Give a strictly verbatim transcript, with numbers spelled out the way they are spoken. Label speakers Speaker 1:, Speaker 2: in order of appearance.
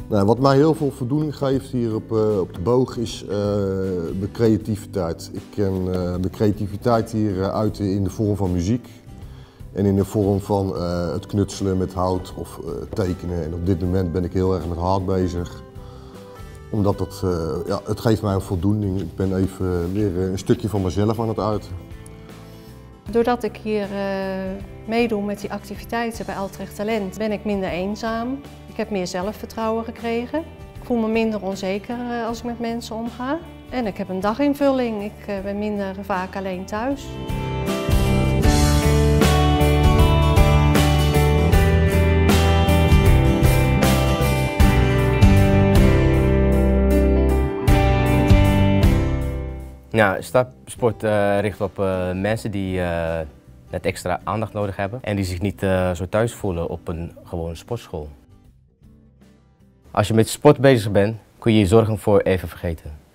Speaker 1: Nou, wat mij heel veel voldoening geeft hier op, uh, op de boog is uh, mijn creativiteit. Ik kan uh, mijn creativiteit hier uh, uiten in de vorm van muziek en in de vorm van uh, het knutselen met hout of uh, tekenen. En op dit moment ben ik heel erg met hout bezig. Omdat het, uh, ja, het geeft mij een voldoening. Ik ben even weer een stukje van mezelf aan het uiten.
Speaker 2: Doordat ik hier uh, meedoe met die activiteiten bij Altrecht Talent ben ik minder eenzaam. Ik heb meer zelfvertrouwen gekregen. Ik voel me minder onzeker uh, als ik met mensen omga. En ik heb een daginvulling. Ik uh, ben minder vaak alleen thuis.
Speaker 3: Ja, stapsport uh, richt op uh, mensen die uh, net extra aandacht nodig hebben en die zich niet uh, zo thuis voelen op een gewone sportschool. Als je met sport bezig bent, kun je je zorgen voor even vergeten.